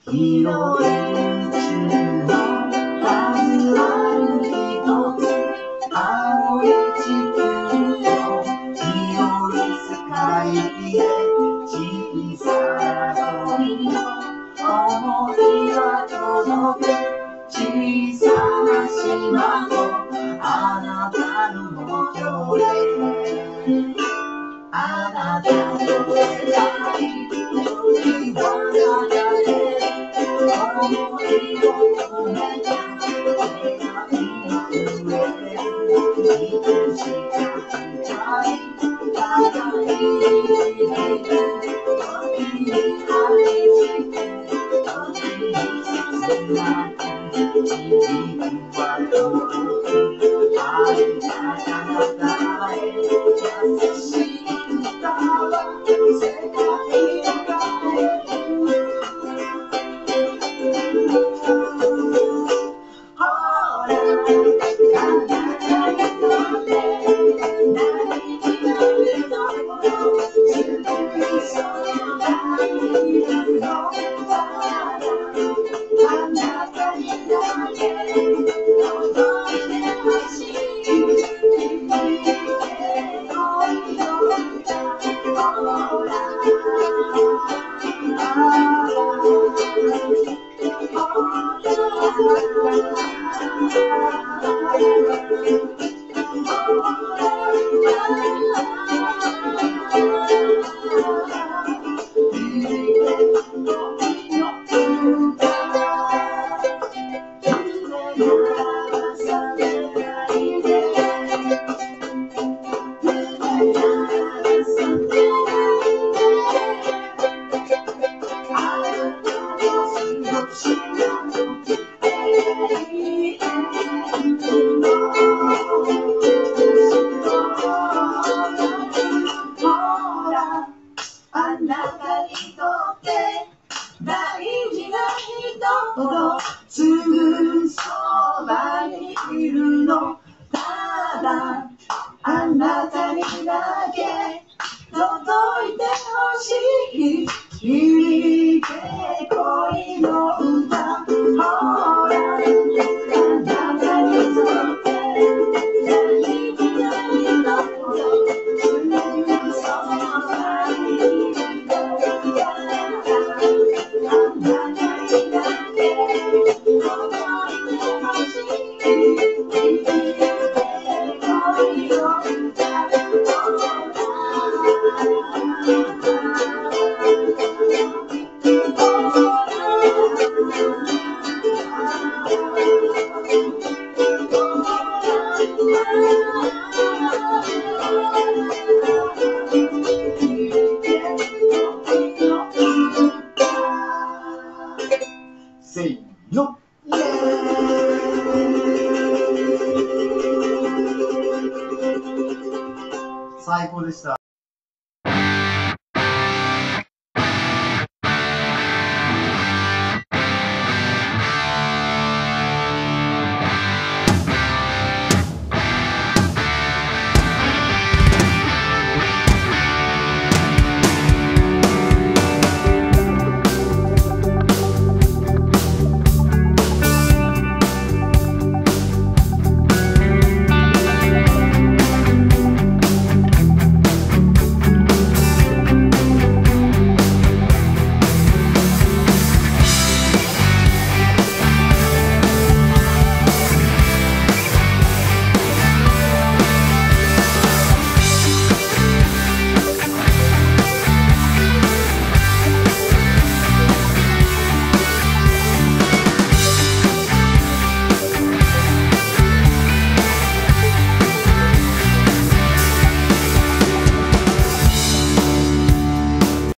広い宇宙の数ある一つ、青い地球の広い世界で小さな恋の想いは届く。小さな島とあなたのもとへ、あなたと出会い時は流れる。思いを込めた願いの上でいつしか深い互いに響く。時に愛して時に切なく響くは届く。愛が彼方へ優しい歌は世界を変える。あなたにとって大事な人ほどすぐそばにいるの。ただあなたにだけ届いてほしい。響け恋の歌。ほらあなたにとって大事な人ほどすぐそばにいる。せーの、イエーイ。最高でした。